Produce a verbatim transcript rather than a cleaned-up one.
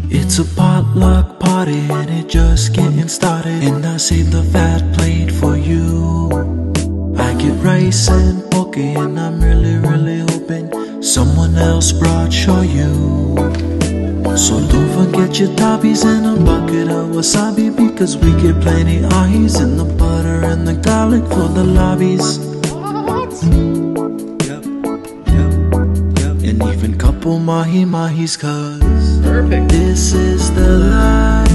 It's a potluck party and it just getting started. And I saved the fat plate for you. I get rice and poke and I'm really, really hoping someone else brought shoyu. So don't forget your tabbies and a bucket of wasabi, because we get plenty ahis and the butter and the garlic for the lobbies. Yep, yep, yep. And even couple mahi mahis, cause perfect. This is the life.